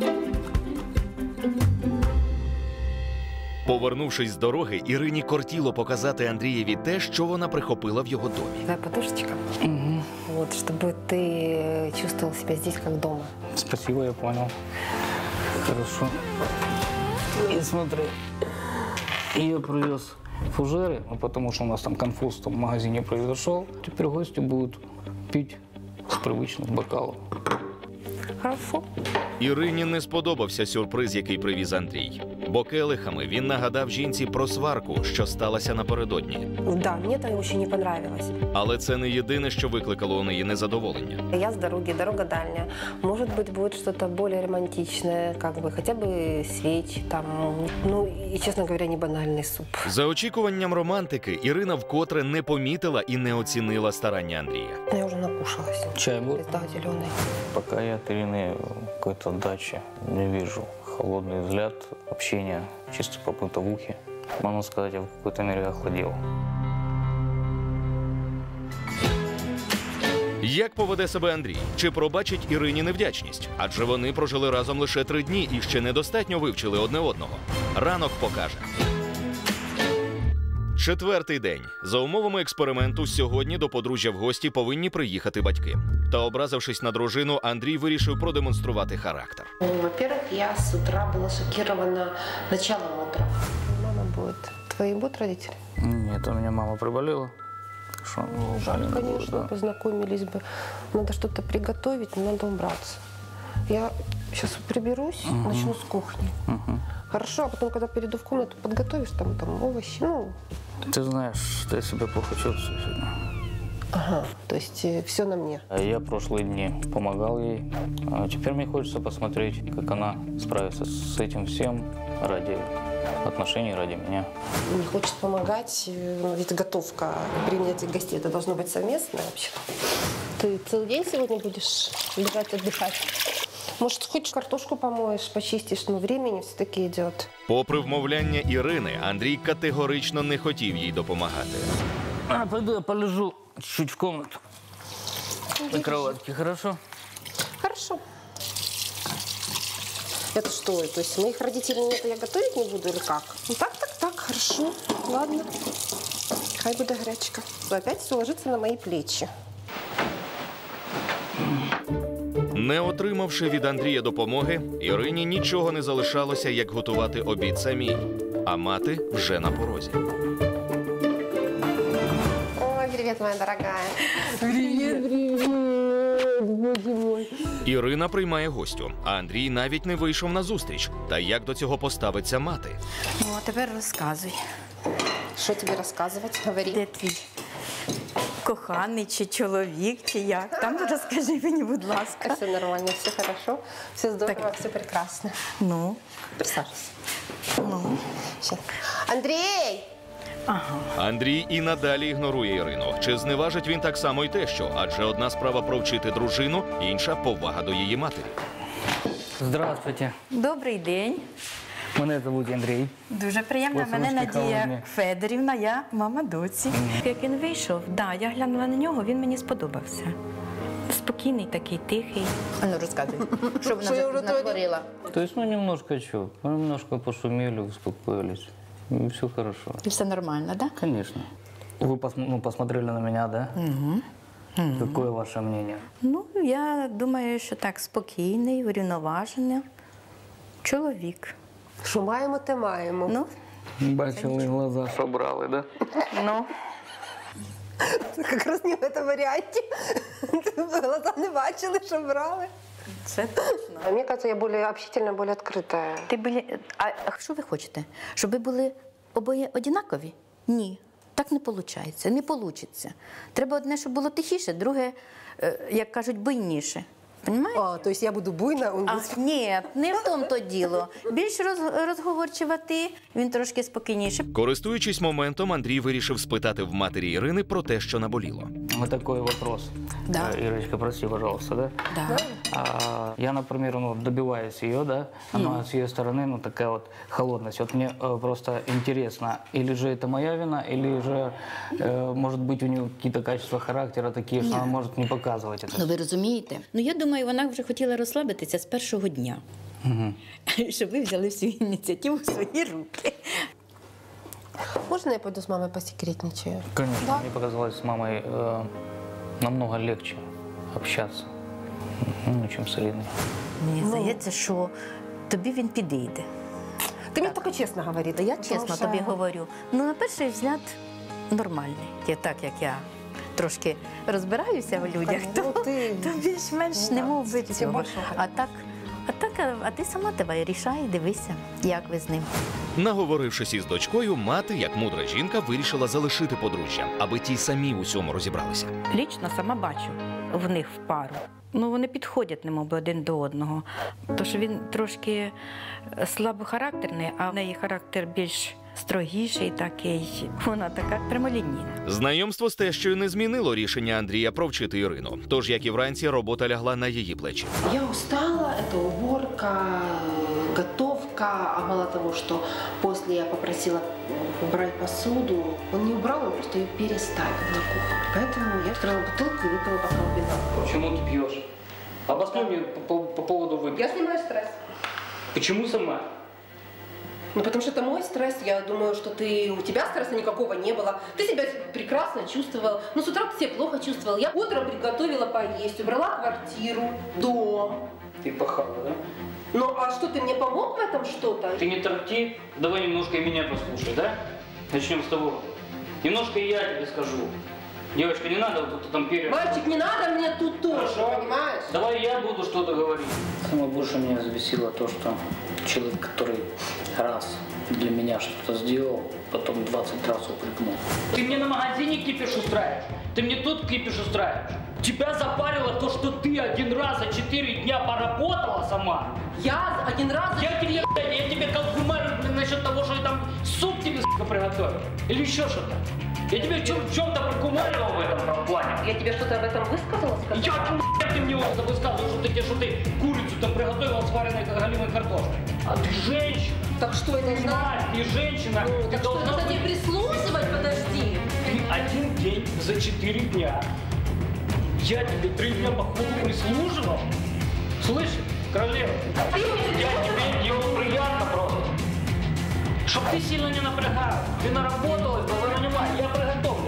Повернувшись з дороги, Ірині кортіло показати Андрієві те, що вона прихопила в його домі. Дай подушечка. Угу. Вот, чтобы ты чувствовал себя здесь как дома. Спасибо, я понял. Хорошо. И смотри, я привез фужеры, ну, потому что у нас там конфуз в магазине произошел. Теперь гости будут пить с привычных бокалов. Хорошо. Ірині не сподобався сюрприз, який привіз Андрій. Бо келихами він нагадав жінці про сварку, що сталася напередодні. Да, мне это очень не понравилось. Але це не єдине, що викликало у неї незадоволення. Я с дороги, дорога дальняя. Может быть, будет что-то более романтичное, как бы хотя бы свечи там. Ну и, честно говоря, не банальный суп. За очікуванням романтики Ірина вкотре не помітила і не оцінила старання Андрія. Я уже накушалась. Чай будет? Да, зеленый. Пока я от Ирины в какой-то даче не вижу холодный взгляд, общение, чисто по бытовухе. Можно сказать, я в какой-то мере охладел. Як поведе себе Андрій? Чи пробачить Ірині невдячність? Адже вони прожили разом лише три дні і ще недостатньо вивчили одне одного. Ранок покаже. Четвертий день. За умовами експерименту, сьогодні до подружжя в гості повинні приїхати батьки. Та, образившись на дружину, Андрій вирішив продемонструвати характер. Во-первых, я с утра была шокирована началом утра. Мама будет. Твои будут родители? Нет, у меня мама приболела. Что, Ну, жаль, не конечно, было, да. познакомились бы. Надо что-то приготовить, но надо убраться. Я сейчас приберусь, Мгм. начну с кухни. Мгм. Хорошо, а потом, когда перейду в комнату, подготовишь там, там овощи, ну... Ты знаешь, что я себя плохо чувствую сегодня. Ага, то есть все на мне. А я прошлые дни помогал ей, а теперь мне хочется посмотреть, как она справится с этим всем ради отношений, ради меня. Не хочет помогать, э, ведь готовка, принятие гостей, это должно быть совместное вообще. Ты целый день сегодня будешь лежать, отдыхать? Может, хочешь картошку помоешь, почистишь, но времени все-таки идет. Попри вмовляння Ірини, Андрій категорично не хотів їй допомагати. А, пойду я полежу чуть-чуть в комнату. На кроватке, хорошо? Хорошо. Это что, то есть моих родителей нет, я готовить не буду или как? Ну так, так, так, хорошо, ладно. Хай буде гречка. Опять все ложится на мои плечи. Не отримавши від Андрія допомоги, Ірині нічого не залишалося, як готувати обід самій. А мати вже на порозі. Ой, привет, моя дорогая. Привет, привет, боже мой. Ірина приймає гостю, а Андрій навіть не вийшов на зустріч. Та як до цього поставиться мати? Ну, а тепер розказуй. Що тобі розказувати? Говори. Де твій коханий, чи чоловік, чи як? Там розкажи мені, будь ласка. Все нормально, все хорошо, все здорово, Так. все прекрасно. Ну? Присаживайся. Ну? Сейчас. Андрей! Ага. Андрій і надалі ігнорує Ірину. Чи зневажить він так само й те, що? Адже одна справа провчити дружину, інша – повага до її матері. Здравствуйте. Добрий день. Мене звуть Андрій. Дуже приємно. Ось Мене ручки Надія холодні. Федорівна, я мама доці. Як він вийшов, да, я глянула на нього, він мені сподобався. Спокійний такий, тихий. А ну розказуй, що Що я вона вже натворила? То есть, ну, немножко что, мы немножко пошумели, успокоились. И все хорошо. І все нормально, да? Конечно. Вы пос- ну, посмотрели на меня, да? Угу. Какое ваше мнение? Ну, я думаю, що так, спокійний, врівноважений чоловік. Що маємо, те маємо. Ну, Бачили глаза, собрали, да? ну. Как раз не в этом варианте. Глаза не бачили, що брали. Це точно. А мне кажется, я более общительная, более открытая. Ти були... А а що ви хочете? Щоб ви були обоє однакові? Ні. Так не виходить, не вийде. Треба одне, щоб було тихіше, друге, е, як кажуть, буйніше. Понимаєте? А, то есть я буду буйна, он А, будет... ні, не в тому то діло. Більш роз, розговорчива ти, він трошки спокійніше. Користуючись моментом, Андрій вирішив спитати в матері Ірини про те, що наболіло. Вот такой вопрос. Да. Э, Ирочка, прости, пожалуйста, да? Да. А, я, например, ну, добиваюсь ее, да, она с ее стороны, ну, такая вот холодность. Вот мне э, просто интересно, или же это моя вина, или же, э, может быть, у нее какие-то качества характера такие, что она может не показывать это. Ну ви розумієте? Ну я думаю, вона вже хотіла розслабитися з першого дня. Мгм. Щоб ви взяли всю ініціативу в свої руки. Можно я пойду с мамой посекретничаю? Конечно, мне показалось с мамой э, намного легче общаться, ну, чем с Ириной. Мені здається, що тобі він підійде. Ты мне только честно говори. Та я потому чесно что- тобі говорю. Ну, на перший взгляд, нормальний. Я так, як я трошки розбираюся в людях, Ну, то, ти- то більш-менш Ну, не так, мов би тільки цього. більше А так, а так, а- а ти сама тебе рішай, дивися, як ви з ним. Наговорившись із дочкою, мати, як мудра жінка, вирішила залишити подружжя, аби ті самі у всьому розібралися. Лічно сама бачу в них в пару. Ну, вони підходять, немов би, один до одного. Тож він трошки слабохарактерний, а в неї характер більш строгіший такий. Вона така прямолінійна. Знайомство з тещою не змінило рішення Андрія провчити Ірину. Тож, як і вранці, робота лягла на її плечі. Я устала, это уборка, готовка, а мало того, что после я попросила убрать посуду, он не убрал, он просто ее переставил на кухню. Поэтому я открыла бутылку и выпила бокал вина. Почему ты пьешь? Обоснуй мне по, по поводу выпивки. Я снимаю стресс. Почему сама? Ну, потому что это мой стресс. Я думаю, что ты, у тебя стресса никакого не было. Ты себя прекрасно чувствовал. Ну, с утра ты себя плохо чувствовал. Я утром приготовила поесть, убрала квартиру, дом. Ты пахала, да? Ну, а что, ты мне помог в этом что-то? Ты не тарахти, давай немножко и меня послушай, да? Начнем с того. Немножко и я тебе скажу. Девочка, не надо вот тут там перед... Мальчик, не надо мне тут тоже, Хорошо. понимаешь? Давай я буду что-то говорить. Самое больше меня взбесило то, что человек, который раз для меня что-то сделал, потом двадцать раз упрекнул. Ты мне на магазине кипиш устраиваешь, ты мне тут кипиш устраиваешь. Тебя запарило то, что ты один раз за четыре дня поработала сама. Я один раз... Я тебе, блядь, я тебе колкумарю насчет того, что я там суп тебе, сука, приготовил. Или еще что-то. Я тебе в, чем, в чем-то прикумаривал в этом плане. Я тебе что-то об этом высказала? Я, блядь, ты мне вот высказывал, что ты, что ты курицу там приготовила с вареной галимой картошкой. А ты женщина. Так что, я должна... Мать, ты женщина. Ну, ты так что, должна надо быть... тебе прислушивать, подожди. Ты один день за четыре дня. Я тебе три дня походу прислуживал. Слышишь, королева? Я тебе делал приятно просто. Чтоб ты сильно не напрягал. Ты наработалась, давай нанимай, я приготовлю.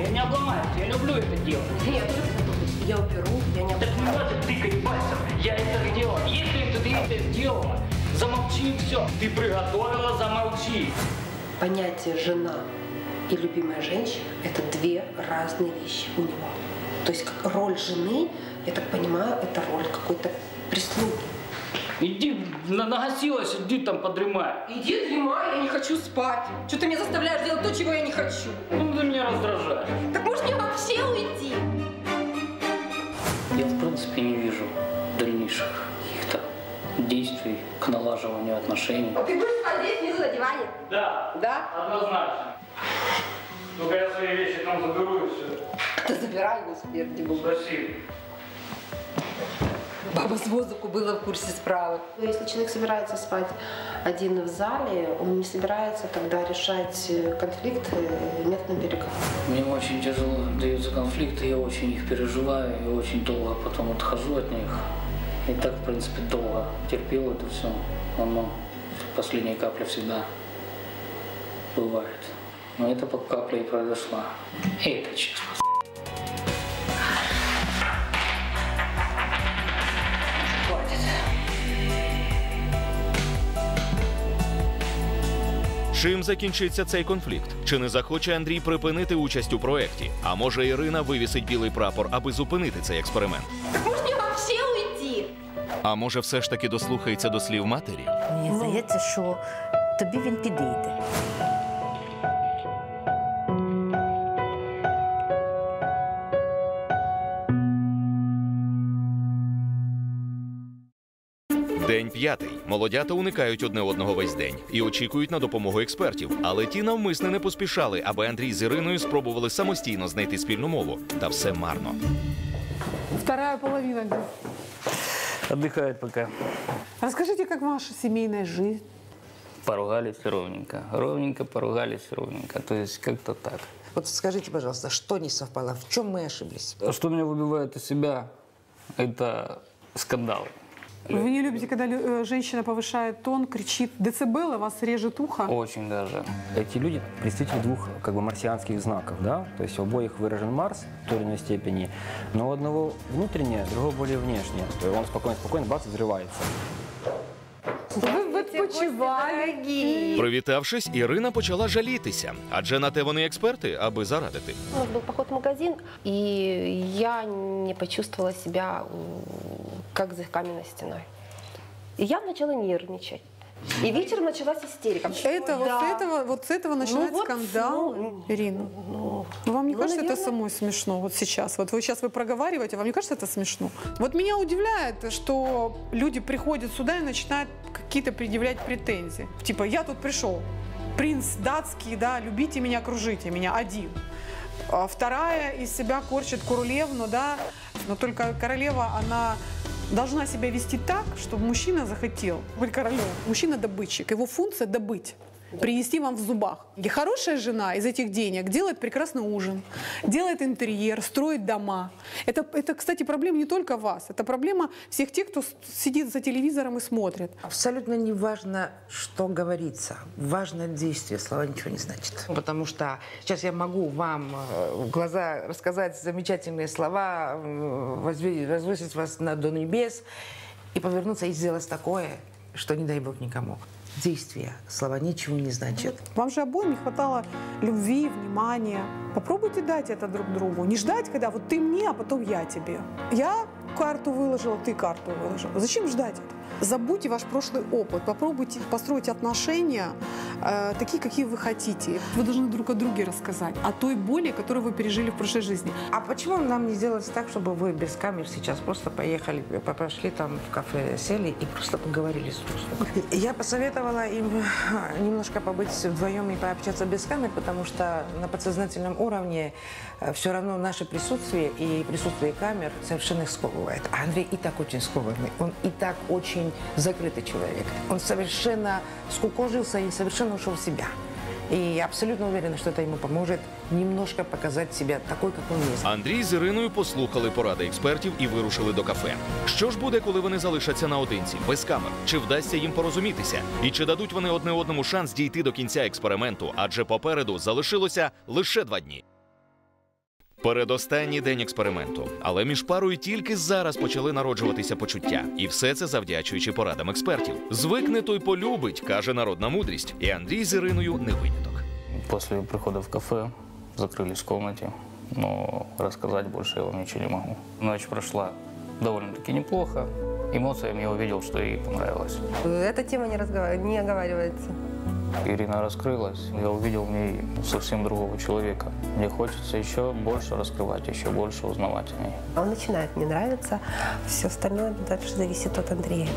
люблю это делать. Нет, я уберу, я не Так не надо тыкать пальцем. Я это сделал. Если ты это сделала, замолчи и все. Ты приготовила, замолчи. Понятие «жена» и «любимая женщина» – это две разные вещи у него. То есть как роль жены, я так понимаю, это роль какой-то прислуги. Иди, нагасилась, иди там подремай. Иди дремай, я не хочу спать. Что ты меня заставляешь делать то, чего я не хочу? Ну, ты меня раздражаешь. Так может мне вообще уйти? Я, в принципе, не вижу дальнейших каких-то действий к налаживанию отношений. Ты будешь спать здесь, внизу на диване? Да. Да? Однозначно. Только я свои вещи там заберу и все. Да забирай, господи, ради бога. Спасибо. Баба с воздуху была в курсе справы. Если человек собирается спать один в зале, он не собирается тогда решать конфликт методом переговоров. Мне очень тяжело даются конфликты, я очень их переживаю, и очень долго потом отхожу от них. И так, в принципе, долго терпел это все. Оно, последняя капля всегда бывает. Но эта капля и произошла. И это честно. Чим закінчиться цей конфлікт? Чи не захоче Андрій припинити участь у проєкті? А може Ірина вивісить білий прапор, аби зупинити цей експеримент? Так може мне вообще уйти? А може все ж таки дослухається до слів матері? Мені здається, що тобі він підійде. День п'ятий. Молодята уникають одне одного весь день і очікують на допомогу експертів. Але ті навмисне не поспішали, аби Андрій з Іриною спробували самостійно знайти спільну мову. Та все марно. Вторая половина где? Отдыхает пока. Расскажите, как ваша семейная жизнь? Поругались ровненько. Ровненько поругались, ровненько. То есть как-то так. Вот скажите, пожалуйста, что не совпало? В чем мы ошиблись? Что меня выбивает из себя, это скандалы. Вы не любите, когда э, женщина повышает тон, кричит децибелы, вас режет ухо? Очень даже. Эти люди представители двух как бы марсианских знаков, да, то есть у обоих выражен Марс в той или иной степени, но у одного внутреннее, другого более внешнее. То есть он спокойно-спокойно, бац, взрывается. Ви відпочивали. Привітавшись, Ірина почала жалітися. Адже на те вони експерти, аби зарадити. У нас был поход в магазин, и я не почувствовала себя м, как за каменной стеной. И я начала нервничать. И вечером началась истерика. Это, вот, с этого, вот с этого начинается вот, скандал, ну, Ирина. Ну, Ну, вам не ну, кажется наверное. это самой смешно вот сейчас? Вот вы сейчас вы проговариваете, вам не кажется это смешно? Вот меня удивляет, что люди приходят сюда и начинают какие-то предъявлять претензии. Типа, я тут пришел, принц датский, да, любите меня, кружите меня, один. А вторая из себя корчит королевну, да, но только королева, она должна себя вести так, чтобы мужчина захотел быть королем. Мужчина-добытчик, его функция добыть. Принести вам в зубах. И хорошая жена из этих денег делает прекрасный ужин, делает интерьер, строит дома. Это, это, кстати, проблема не только вас, это проблема всех тех, кто сидит за телевизором и смотрит. Абсолютно не важно, что говорится. Важно действие. Слова ничего не значит. Потому что сейчас я могу вам в глаза рассказать замечательные слова, возвысить вас на до небес и повернуться и сделать такое, что не дай бог никому. Действия, слова ничего не значат. Вам же обоим не хватало любви, внимания. Попробуйте дать это друг другу. Не ждать, когда вот ты мне, а потом я тебе. Я карту выложила, ты карту выложила. Зачем ждать это? Забудьте ваш прошлый опыт. Попробуйте построить отношения э, такие, какие вы хотите. Вы должны друг о друге рассказать о той боли, которую вы пережили в прошлой жизни. А почему нам не сделать так, чтобы вы без камер сейчас просто поехали, пошли там в кафе, сели и просто поговорили с друг другом? Я посоветовала им немножко побыть вдвоем и пообщаться без камер, потому что на подсознательном уровне все равно наше присутствие и присутствие камер совершенно их сковывает. А Андрей и так очень скованный, он и так очень закрытый человек. Он совершенно скукожился и совершенно ушел в себя. И я абсолютно уверена, что это ему поможет немножко показать себя такой, как он есть. Андрій з Іриною послухали поради експертів і вирушили до кафе. Що ж буде, коли вони залишаться наодинці, без камер? Чи вдасться їм порозумітися? І чи дадуть вони одне одному шанс дійти до кінця експерименту? Адже попереду залишилося лише два дні. Передостанній день експерименту. Але між парою тільки зараз почали народжуватися почуття. І все це завдячуючи порадам експертів. Звикне, той полюбить, каже народна мудрість. І Андрій з Іриною не виняток. После прихода в кафе закрылись в комнате, но рассказать больше я вам ничего не могу. Ночь прошла довольно-таки неплохо. Эмоциями я увидел, что ей понравилось. Эта тема не, разговар... не оговаривается. Ирина раскрылась, я увидел в ней совсем другого человека. Мне хочется еще больше раскрывать, еще больше узнавать о ней. Он начинает мне нравиться, все остальное дальше зависит от Андрея.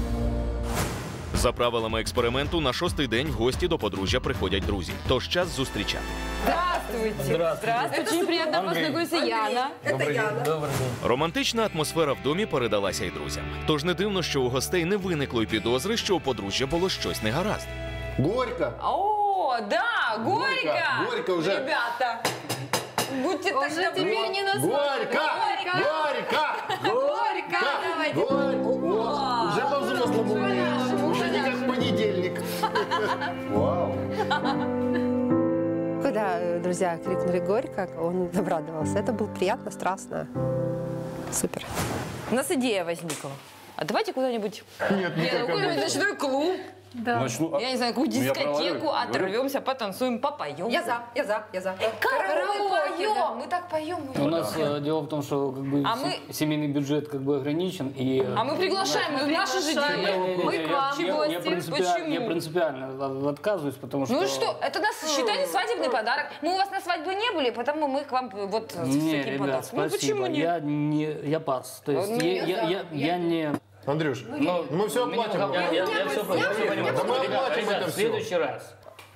За правилами експерименту, на шостий день в гості до подружжя приходять друзі. Тож час зустрічати. Здравствуйте. Здравствуйте. Очень приятно познакомиться, Яна. Это Яна. Добрый день. Романтична атмосфера в домі передалася й друзям. Тож не дивно, що у гостей не виникло й підозри, що у подружжя було щось негаразд. Горько. О, да, горько. Горько, горько уже. Ребята, будьте так Уже добры. теперь не назвать. Горько! Горько! Горько. Горько! О, уже по-взрослому умеешь. Уже не как понедельник. Вау. Когда друзья крикнули «Горько», он обрадовался. Это было приятно, страстно. Супер. У нас идея возникла. А давайте куда-нибудь... Нет, не Не, ну, какой-нибудь ночной клуб. Да. Ночну- Я не знаю, какую Ну, я дискотеку, проваливаю. оторвемся, потанцуем, попоем. Я за, я за, я за. Как мы поем? Мы так поем. У нас э, дело в том, что как бы А се- мы- семейный бюджет как бы ограничен. И, А мы приглашаем, мы наши же Не, не, не, деньги. не, Мы я- к вам. я, я, Гости. принципиально, я Почему? принципиально от- отказываюсь, потому что... Ну и что? Это нас, считайте, свадебный подарок. Мы у вас на свадьбе не были, потому мы к вам вот с Не, таким ребят, подарком. Ну спасибо. почему нет? Я не, я пас. То есть Ну, я, я я, я, я не... Андрюш, Ну, мы все меня- оплатим. Я, я, я все понял, я все понимаю. Да мы Ребят, оплатим ребят, это в всё. следующий раз.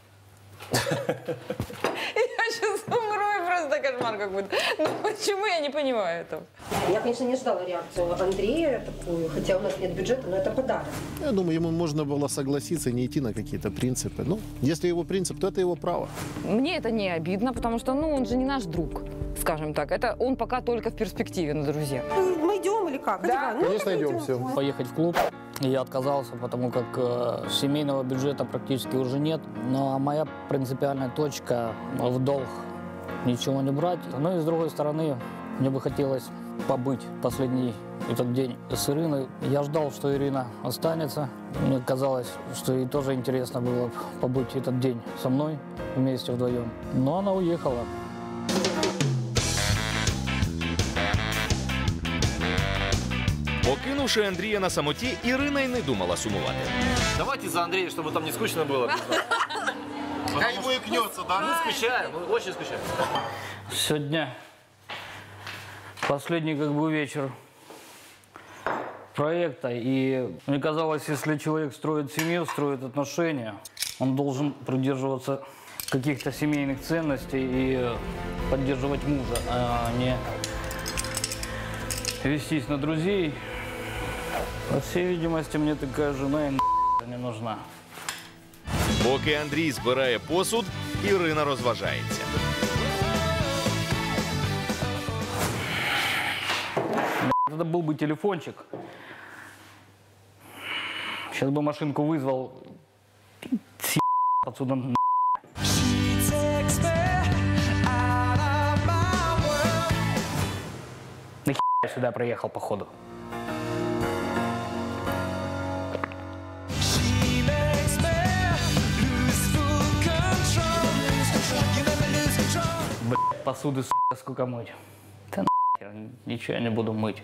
Я сейчас умру, и просто кошмар какой-то. Ну почему я не понимаю этого? Я, конечно, не ждала реакцию Андрея такую, хотя у нас нет бюджета, но это подарок. Я думаю, ему можно было согласиться и не идти на какие-то принципы. Ну, если его принцип, то это его право. Мне это не обидно, потому что, ну, он же не наш друг, скажем так. Это он пока только в перспективе на друзья. Мы идем или как? Да, Конечно, идем все. Поехать в клуб. Я отказался, потому как э, семейного бюджета практически уже нет. Но моя принципиальная точка в долг ничего не брать. Ну и с другой стороны, мне бы хотелось побыть последний этот день с Ириной. Я ждал, что Ирина останется. Мне казалось, что ей тоже интересно было побыть этот день со мной вместе вдвоем. Но она уехала. Покинувши Андрія на самоті, Ірина й не думала сумувати. Давайте за Андрея, чтобы там не скучно было. Хай ему икнется, да? Мы скучаем, мы очень скучаем. Сегодня последний как бы вечер проекта. И мне казалось, если человек строит семью, строит отношения, он должен придерживаться каких-то семейных ценностей и поддерживать мужа, а не вестись на друзей. По всей видимости, мне такая жена и не нужна. Поки Андрій збирає посуд, Ірина розважається. Это был бы телефончик. Сейчас бы машинку вызвал. Съеб отсюда. Нахер я сюда проехал, походу. Блядь, посуды, сука, сколько мыть. Да нахер, ничего я не буду мыть.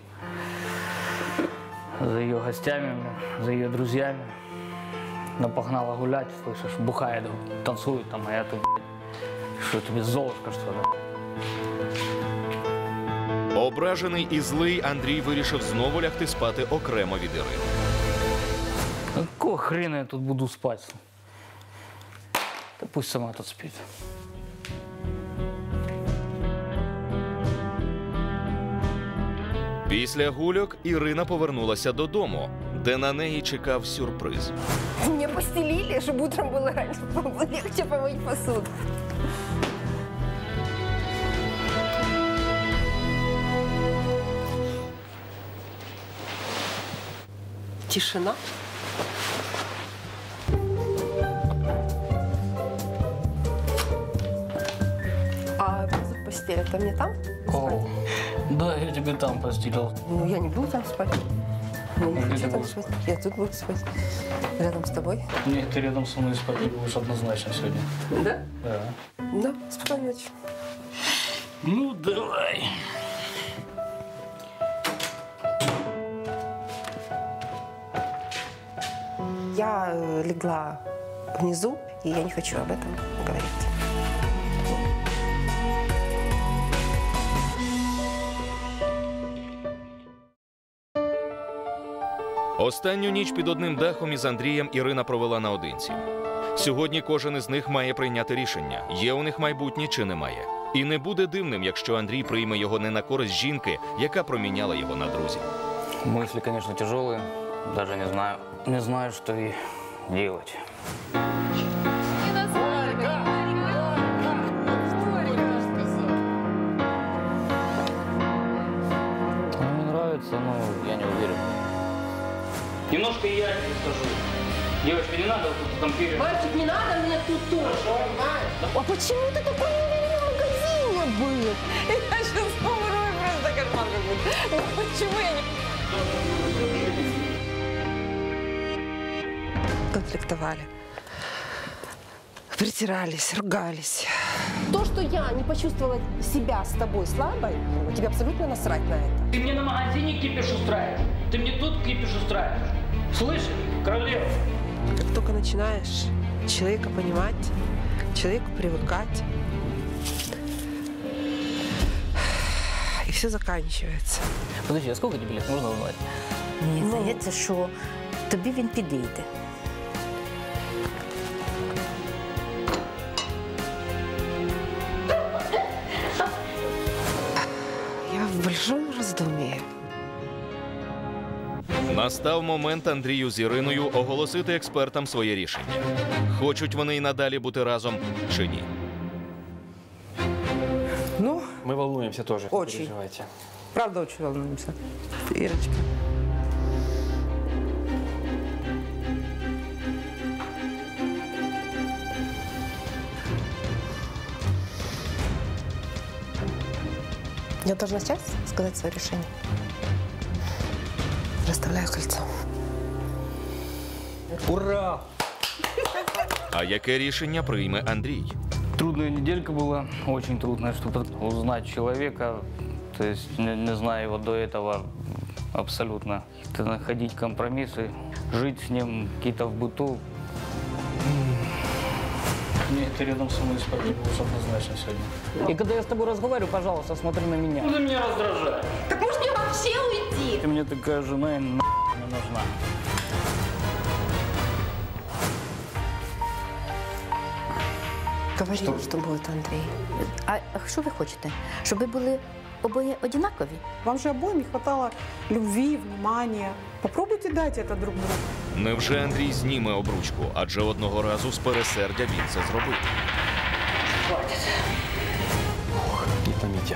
За ее гостями, блин, за ее друзьями. Она погнала гулять, слышишь, бухает, танцует там, а я тут, блядь, что тебе, Золушка, что ли? Ображений і злий, Андрій вирішив знову лягти спати окремо від Ірини. Какого хрена я тут буду спать? Да пусть сама тут спит. Після гульок Ірина повернулася додому, де на неї чекав сюрприз. Мне постелили, чтобы утром было раньше было легче помыть посуду. Тишина. А постель это мне там? спать? Да, я тебе там постелил. Ну, я не буду там спать. Я не Где хочу ты там будешь спать. Я тут буду спать. Рядом с тобой. Нет, ты рядом со мной спать не будешь однозначно сегодня. Да? Да. Да, спокойной ночи. Ну, давай. Я э, легла внизу, и я не хочу об этом говорить. Останню ніч під одним дахом із Андрієм Ірина провела наодинці. Сьогодні кожен із них має прийняти рішення, є у них майбутнє чи немає. І не буде дивним, якщо Андрій прийме його не на користь жінки, яка проміняла його на друзів. Мысли, конечно, тяжелые. Даже не знаю, не знаю, что и делать. Мне нравится, но я не уверен. Немножко и я тебе скажу. Девочка, не надо тут там перед... Мальчик, не надо мне тут тоже. А почему ты такой неуверенный в магазине был? Я сейчас умру и просто кошмар будет. Ну почему я не... Конфликтовали. Притирались, ругались. То, что я не почувствовала себя с тобой слабой, тебе абсолютно насрать на это. Ты мне на магазине кипиш устраиваешь. Ты мне тут кипиш устраиваешь. Слышишь, королева? Как только начинаешь человека понимать, человеку привыкать, и все заканчивается. Подожди, а сколько тебе лет, можно узнать? Мені здається, що тобі він підійде. Я в большом раздумье. Настав момент Андрію з Іриною оголосити експертам своє рішення. Хочуть вони й надалі бути разом чи ні? Ну, Мы волнуемся тоже, не Очень. переживайте. правда очень волнуемся. Ирочка. Я должна сейчас сказать свое решение. Расставляю кольцо. Ура! А яке рішення прийме Андрій? Трудная неделька была, очень трудная, чтобы узнать человека, то есть не, не зная его до этого абсолютно. Это находить компромиссы, жить с ним какие-то в быту. Нет, ты рядом со мной спать не будешь однозначно сегодня. И когда я с тобой разговариваю, пожалуйста, смотри на меня. Ну, ты меня раздражаешь. Так может мне вообще уйти? Ты мне такая жена и нахуй не нужна. Говори, что? что будет, Андрей. А що ви хочете? Щоб ви були обоє однакові? Вам же обоим не хватало любви, внимания. Попробуйте дать это друг другу. Невже Андрій зніме обручку? Адже одного разу з пересердя він це зробив. Не томите.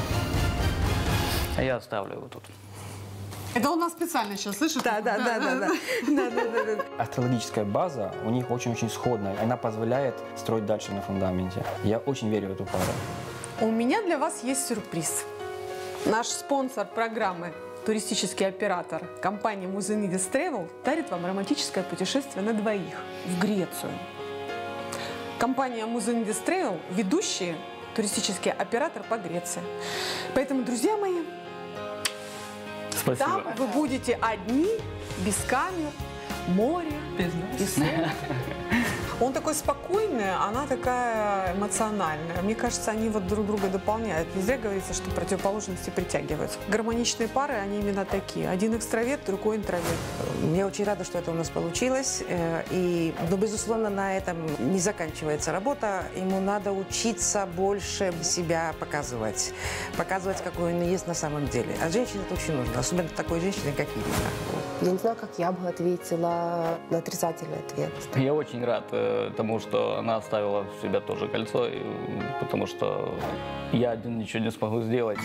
А я оставлю его тут. Это он нас специально сейчас, слышишь? Да, да, да, да, да. Астрологическая база у них очень-очень сходная. Она позволяет строить дальше на фундаменте. Я очень верю в эту пару. У меня для вас есть сюрприз. Наш спонсор программы, туристический оператор компании Muzenides Travel, дарит вам романтическое путешествие на двоих в Грецию. Компания Muzenides Travel – ведущий туристический оператор по Греции. Поэтому, друзья мои, Спасибо. там вы будете одни, без камер, море, и сон. Он такой спокойный, она такая эмоциональная. Мне кажется, они вот друг друга дополняют. Не зря говорится, что противоположности притягиваются. Гармоничные пары, они именно такие. Один экстраверт, другой интроверт. Я очень рада, что это у нас получилось. Э, И, но, безусловно, на этом не заканчивается работа. Ему надо учиться больше себя показывать. Показывать, какой он есть на самом деле. А женщине это очень нужно. Особенно такой женщине, как Ирина. Я не знаю, как я бы ответила на отрицательный ответ. Я очень рад э, тому, что она оставила в себя тоже кольцо, и, потому что я один ничего не смогу сделать.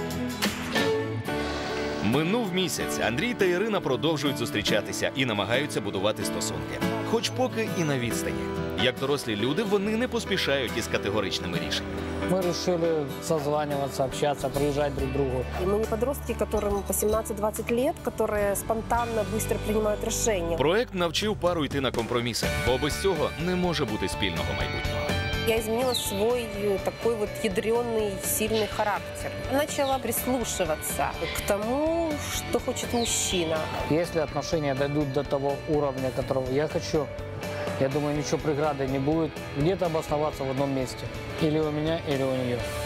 Минув місяць. Андрій та Ірина продовжують зустрічатися і намагаються будувати стосунки. Хоч поки і на відстані. Як дорослі люди, вони не поспішають із категоричними рішеннями. Мы решили созваниваться, общаться, приезжать друг к другу. И мы не подростки, которым по семнадцать-двадцать лет, которые спонтанно, быстро принимают решения. Проект навчив пару йти на компроміси, бо без цього не може бути спільного майбутнього. Я изменила свой такой вот ядреный, сильный характер. Начала прислушиваться к тому, что хочет мужчина. Если отношения дойдут до того уровня, которого я хочу, я думаю, ничего преграды не будет. Где-то обосноваться в одном месте. Или у меня, или у нее.